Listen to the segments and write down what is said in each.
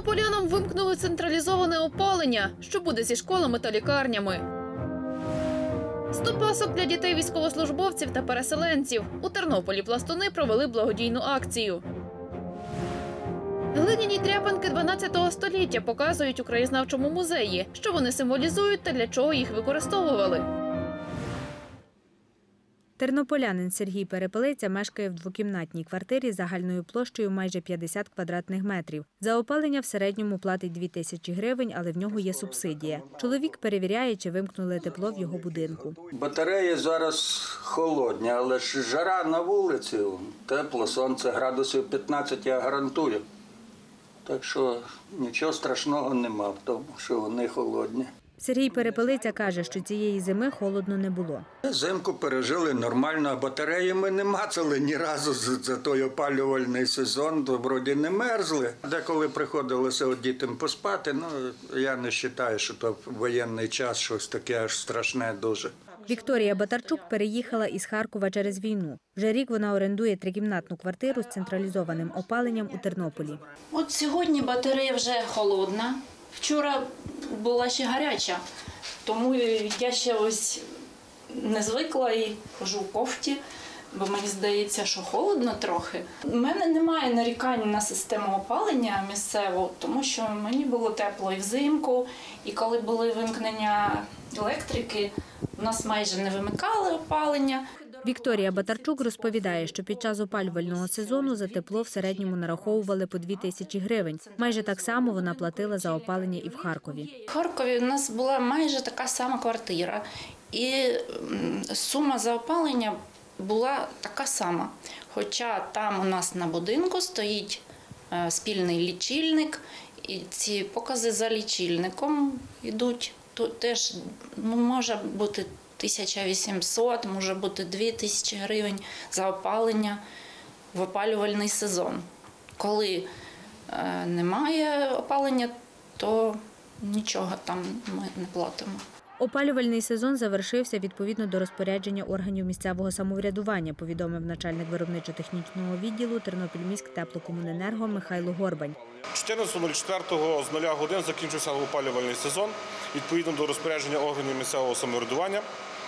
Тернополянам вимкнули централізоване опалення. Що буде зі школами та лікарнями? 100 пасок для дітей військовослужбовців та переселенців. У Тернополі пластуни провели благодійну акцію. Глиняні тряпанки 12 століття показують у краєзнавчому музеї. Що вони символізують та для чого їх використовували? Тернополянин Сергій Перепелиця мешкає в двокімнатній квартирі загальною площею майже 50 квадратних метрів. За опалення в середньому платить 2000 гривень, але в нього є субсидія. Чоловік перевіряє, чи вимкнули тепло в його будинку. Батареї зараз холодні, але ж жара на вулиці, тепло, сонце, градусів 15 я гарантую. Так що нічого страшного нема в тому, що вони холодні. Сергій Перепелиця каже, що цієї зими холодно не було. Зимку пережили нормально, батареї ми не мацали ні разу за той опалювальний сезон, то вроді не мерзли. Деколи приходилося дітям поспати, я не вважаю, що то воєнний час щось таке аж страшне дуже. Вікторія Батарчук переїхала із Харкова через війну. Вже рік вона орендує трикімнатну квартиру з централізованим опаленням у Тернополі. От сьогодні батарея вже холодна. Вчора була ще гаряча, тому я ще ось не звикла і хожу в кофті, бо мені здається, що холодно трохи. У мене немає нарікань на систему опалення місцеву, тому що мені було тепло і взимку, і коли були вимкнення електрики, у нас майже не вимикали опалення. Вікторія Батарчук розповідає, що під час опалювального сезону за тепло в середньому нараховували по 2000 гривень. Майже так само вона платила за опалення і в Харкові. В Харкові у нас була майже така сама квартира, і сума за опалення була така сама. Хоча там у нас на будинку стоїть спільний лічильник, і ці покази за лічильником йдуть. Тут теж може бути 1800, може бути 2000 гривень за опалення в опалювальний сезон. Коли немає опалення, то нічого там ми не платимо. Опалювальний сезон завершився відповідно до розпорядження органів місцевого самоврядування, повідомив начальник виробничо-технічного відділу Тернопільміськтеплокомуненерго Михайло Горбань. 14.04 з 0 годин закінчився опалювальний сезон відповідно до розпорядження органів місцевого самоврядування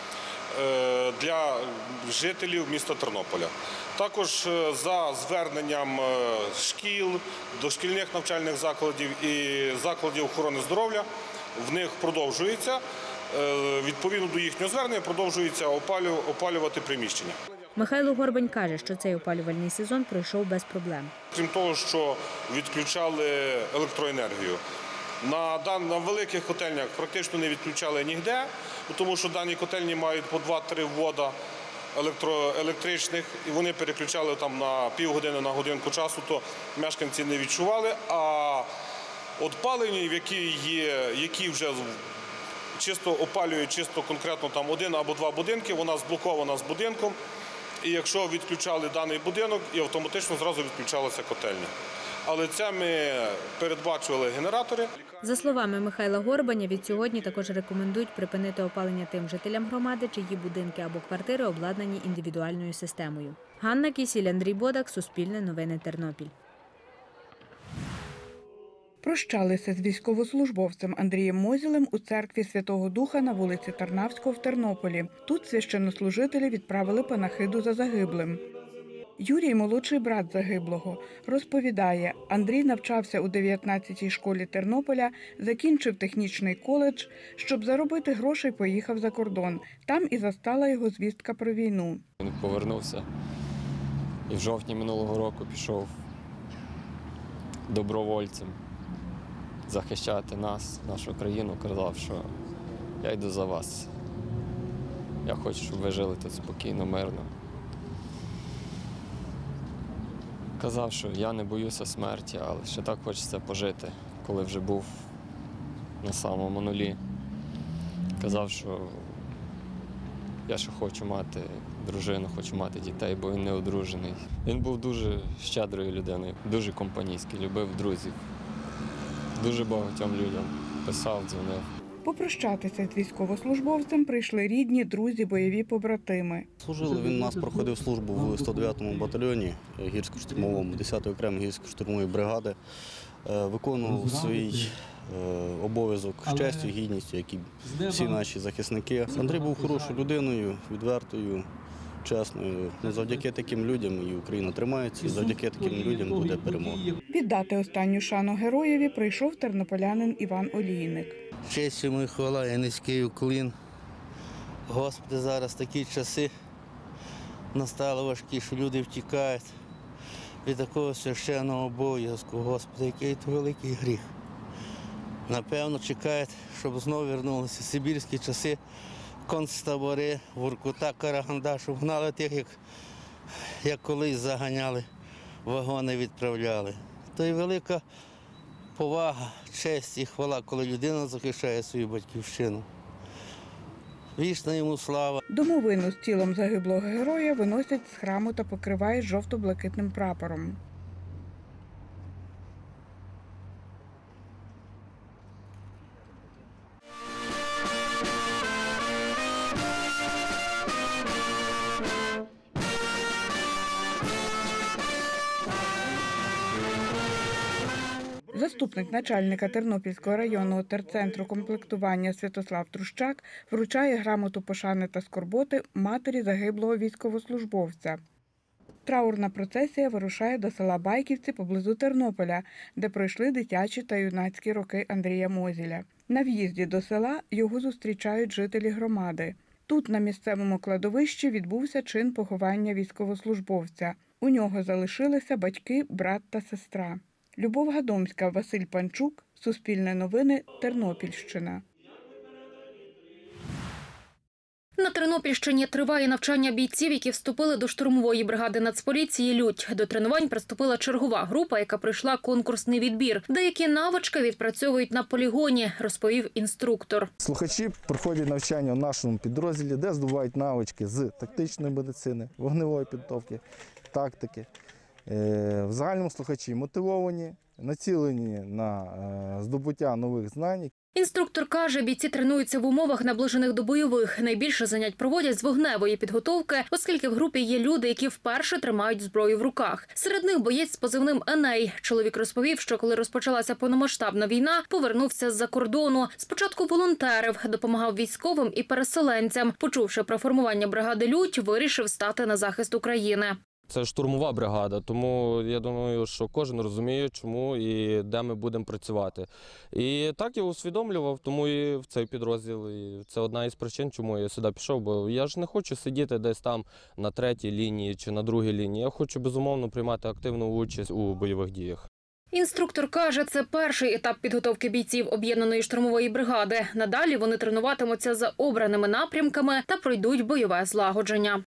для жителів міста Тернополя. Також за зверненням шкіл, дошкільних навчальних закладів і закладів охорони здоров'я в них продовжується, відповідно до їхнього звернення, продовжується опалювати приміщення. Михайло Горбань каже, що цей опалювальний сезон пройшов без проблем. Крім того, що відключали електроенергію, на великих котельнях практично не відключали ніде, тому що дані котельні мають по 2-3 ввода електричних, і вони переключали там на півгодини, на годинку часу, то мешканці не відчували. А от палені, які вже чисто опалюють, чисто конкретно там 1 або 2 будинки, вона зблокована з будинком. І якщо відключали даний будинок, і автоматично зразу відключалася котельня. Але це ми передбачували генератори. За словами Михайла Горбаня, від сьогодні також рекомендують припинити опалення тим жителям громади, чиї будинки або квартири обладнані індивідуальною системою. Ганна Кісіль, Андрій Бодак, Суспільне новини, Тернопіль. Прощалися з військовослужбовцем Андрієм Мозілем у церкві Святого Духа на вулиці Тарнавського в Тернополі. Тут священнослужителі відправили панахиду за загиблим. Юрій – молодший брат загиблого. Розповідає, Андрій навчався у 19-й школі Тернополя, закінчив технічний коледж. Щоб заробити грошей, поїхав за кордон. Там і застала його звістка про війну. Він повернувся і в жовтні минулого року пішов добровольцем захищати нас, нашу країну. Казав, що я йду за вас. Я хочу, щоб ви жили тут спокійно, мирно. Казав, що я не боюся смерті, але ще так хочеться пожити, коли вже був на самому нулі. Казав, що я ще хочу мати дружину, хочу мати дітей, бо він не одружений. Він був дуже щедрою людиною, дуже компанійський, любив друзів. Дуже багатьом людям писав, дзвонив. Попрощатися з військовослужбовцем прийшли рідні, друзі, бойові побратими. Служили, він у нас проходив службу в 109-му батальйоні гірсько-штурмовому, 10-ї окремої гірсько-штурмової бригади. виконував свій обов'язок з честю, гідністю, як і всі наші захисники. Андрій був хорошою людиною, відвертою, чесною. Завдяки таким людям і Україна тримається, і завдяки таким людям буде перемога. Віддати останню шану героєві прийшов тернополянин Іван Олійник. Честь йому і хвала, і низький уклін. Господи, зараз такі часи настали важкі, що люди втікають від такого священного обов'язку. Господи, який то великий гріх. Напевно, чекають, щоб знову повернулися сибірські часи, концтабори, Воркута, Караганда, щоб гнали тих, як колись заганяли, вагони відправляли. То й велика повага, честь і хвала, коли людина захищає свою батьківщину. Вічна йому слава. Домовину з тілом загиблого героя виносять з храму та покривають жовто-блакитним прапором. Заступник начальника Тернопільського районного терцентру комплектування Святослав Трущак вручає грамоту пошани та скорботи матері загиблого військовослужбовця. Траурна процесія вирушає до села Байківці поблизу Тернополя, де пройшли дитячі та юнацькі роки Андрія Мозіля. На в'їзді до села його зустрічають жителі громади. Тут, на місцевому кладовищі, відбувся чин поховання військовослужбовця. У нього залишилися батьки, брат та сестра. Любов Гадомська, Василь Панчук, Суспільне новини, Тернопільщина. На Тернопільщині триває навчання бійців, які вступили до штурмової бригади Нацполіції «Лють». До тренувань приступила чергова група, яка пройшла конкурсний відбір. Деякі навички відпрацьовують на полігоні, розповів інструктор. Слухачі проходять навчання у нашому підрозділі, де здобувають навички з тактичної медицини, вогневої підготовки, тактики. В загальному слухачі мотивовані, націлені на здобуття нових знань. Інструктор каже, бійці тренуються в умовах, наближених до бойових. Найбільше занять проводять з вогневої підготовки, оскільки в групі є люди, які вперше тримають зброю в руках. Серед них боєць з позивним «Еней». Чоловік розповів, що коли розпочалася повномасштабна війна, повернувся з-за кордону. Спочатку волонтерив, допомагав військовим і переселенцям. Почувши про формування бригади «Лють», вирішив стати на захист України. Це штурмова бригада, тому я думаю, що кожен розуміє, чому і де ми будемо працювати. І так я усвідомлював, тому і в цей підрозділ. І це одна із причин, чому я сюди пішов, бо я ж не хочу сидіти десь там на третій лінії чи на другій лінії. Я хочу, безумовно, приймати активну участь у бойових діях. Інструктор каже, це перший етап підготовки бійців об'єднаної штурмової бригади. Надалі вони тренуватимуться за обраними напрямками та пройдуть бойове злагодження.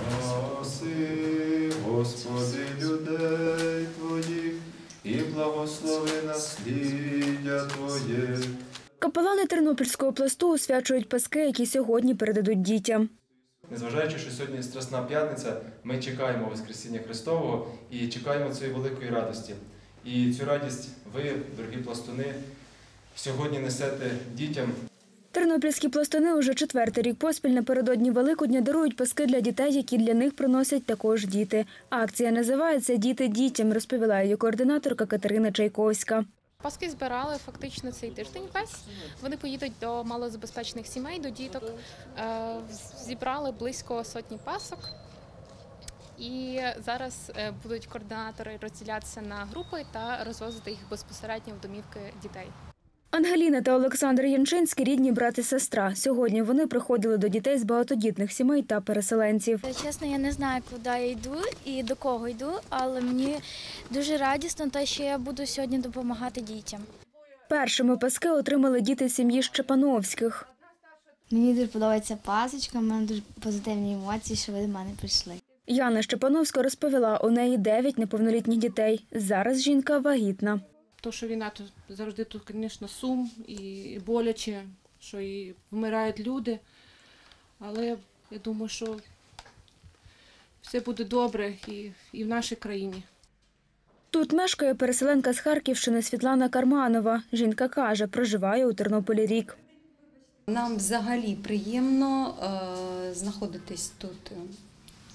Господи, людей Твоїх, і благослови насліддя Твоє. Капелани Тернопільського пласту освячують паски, які сьогодні передадуть дітям. Незважаючи, що сьогодні Страсна п'ятниця, ми чекаємо Воскресіння Христового і чекаємо цієї великої радості. І цю радість ви, дорогі пластуни, сьогодні несете дітям. Тернопільські пластуни уже 4-й рік поспіль напередодні Великодня дарують паски для дітей, які для них приносять також діти. Акція називається «Діти дітям», розповіла її координаторка Катерина Чайковська. Паски збирали фактично цей тиждень весь. Вони поїдуть до малозабезпечених сімей, до діток. Зібрали близько 100 пасок. І зараз будуть координатори розділятися на групи та розвозити їх безпосередньо в домівки дітей. Ангеліна та Олександр Янчинський – рідні брат і сестра. Сьогодні вони приходили до дітей з багатодітних сімей та переселенців. Чесно, я не знаю, куди я йду і до кого йду, але мені дуже радісно, що я буду сьогодні допомагати дітям. Першими паски отримали діти сім'ї Щепановських. Мені дуже подобається пасочка, в мене дуже позитивні емоції, що ви до мене прийшли. Яна Щепановська розповіла, у неї 9 неповнолітніх дітей. Зараз жінка вагітна. То, що війна, то завжди тут, звісно, сум і боляче, що і вмирають люди. Але я думаю, що все буде добре і в нашій країні. Тут мешкає переселенка з Харківщини Світлана Карманова. Жінка каже, проживає у Тернополі рік. Нам взагалі приємно знаходитись тут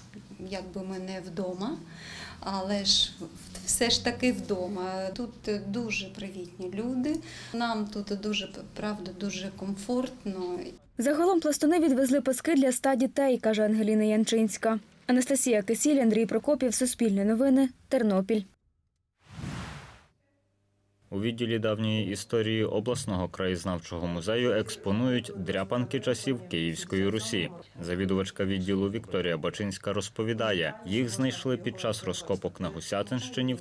якби ми не вдома, але ж все ж таки вдома. Тут дуже привітні люди, нам тут дуже комфортно. Загалом пластуни відвезли паски для 100 дітей, каже Ангеліна Янчинська. Анастасія Кисіль, Андрій Прокопів, Суспільне новини, Тернопіль. У відділі давньої історії обласного краєзнавчого музею експонують дряпанки часів Київської Русі. Завідувачка відділу Вікторія Бачинська розповідає, їх знайшли під час розкопок на Гусятинщині в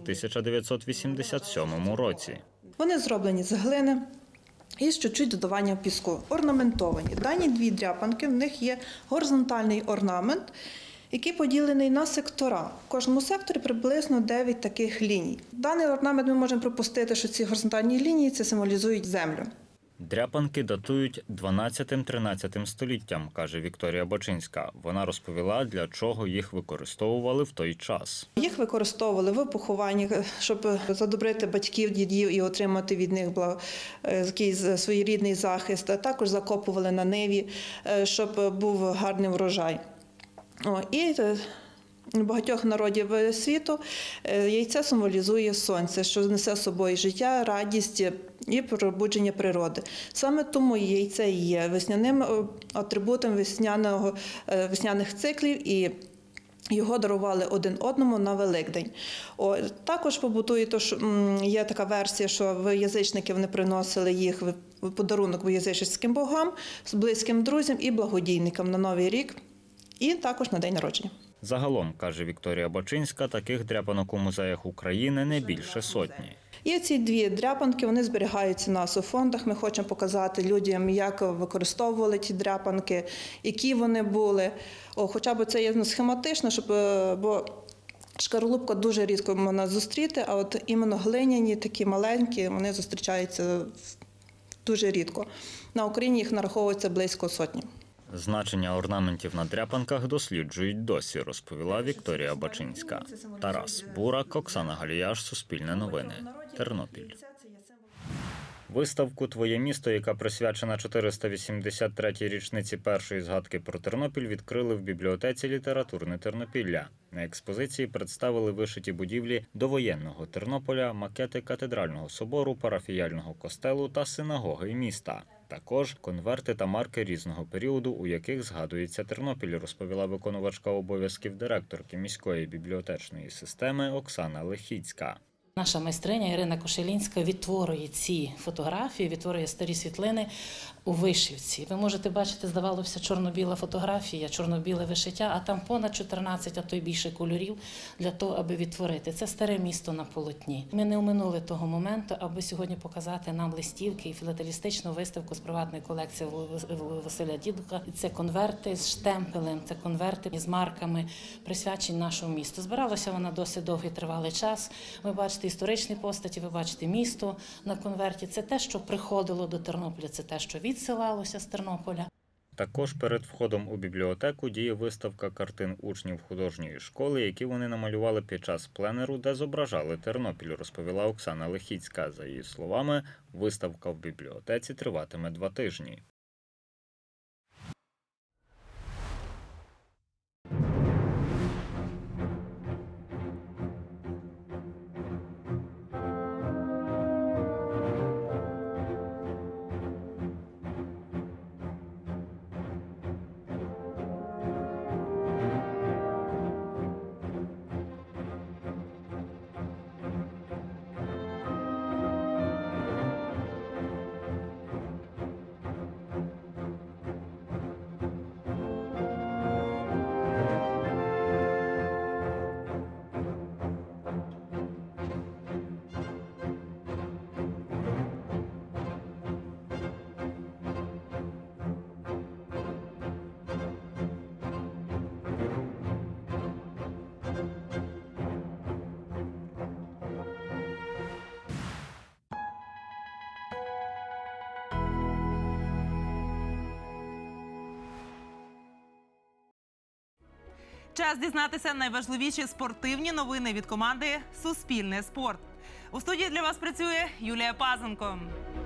1987 році. Вони зроблені з глини і з чуть-чуть додаванням піску, орнаментовані. Дані дві дряпанки, в них є горизонтальний орнамент, який поділений на сектора. В кожному секторі приблизно 9 таких ліній. Даний орнамент ми можемо припустити, що ці горизонтальні лінії це символізують землю. Дряпанки датують 12-13 століттям, каже Вікторія Бачинська. Вона розповіла, для чого їх використовували в той час. Їх використовували в похованнях, щоб задобрити батьків, дідів і отримати від них якийсь своєрідний захист. Також закопували на ниві, щоб був гарний врожай. І у багатьох народів світу яйце символізує сонце, що несе з собою життя, радість і пробудження природи. Саме тому яйце є весняним атрибутом весняних циклів і його дарували один одному на Великдень. Також побутує, що є така версія, що язичники вони приносили їх в подарунок язичницьким богам, з близьким друзям і благодійникам на Новий рік. І також на день народження. Загалом, каже Вікторія Бачинська, таких дряпанок у музеях України не більше сотні. І ці дві дряпанки, вони зберігаються у нас у фондах. Ми хочемо показати людям, як використовували ті дряпанки, які вони були. Хоча б це є схематично, бо шкаралупка дуже рідко можна зустріти, а от іменно глиняні, такі маленькі, вони зустрічаються дуже рідко. На Україні їх нараховується близько сотні. Значення орнаментів на дряпанках досліджують досі, розповіла Вікторія Бачинська. Тарас Бурак, Оксана Галіяш, Суспільне новини, Тернопіль. Виставку «Твоє місто», яка присвячена 483-й річниці першої згадки про Тернопіль, відкрили в бібліотеці «Літературне Тернопілля». На експозиції представили вишиті будівлі довоєнного Тернополя, макети катедрального собору, парафіяльного костелу та синагоги міста. Також конверти та марки різного періоду, у яких згадується Тернопіль, розповіла виконувачка обов'язків директорки міської бібліотечної системи Оксана Лехіцька. Наша майстриня Ірина Кошелінська відтворює ці фотографії, відтворює старі світлини у вишивці. Ви можете бачити, здавалося, чорно-біла фотографія, чорно-біле вишиття, а там понад 14, а то й більше кольорів для того, аби відтворити. Це старе місто на полотні. Ми не оминули того моменту, аби сьогодні показати нам листівки і філателістичну виставку з приватної колекції Василя Дідуха. Це конверти з штемпелем, це конверти з марками, присвячені нашому місту. Збиралася вона досить довгий тривалий час. Ви бачите історичні постаті, ви бачите місто на конверті. Це те, що приходило до Тернополя, це те, що відсилалося з Тернополя. Також перед входом у бібліотеку діє виставка картин учнів художньої школи, які вони намалювали під час пленеру, де зображали Тернопіль, розповіла Оксана Лехіцька. За її словами, виставка в бібліотеці триватиме 2 тижні. Час дізнатися найважливіші спортивні новини від команди «Суспільне спорт». У студії для вас працює Юлія Пазенко.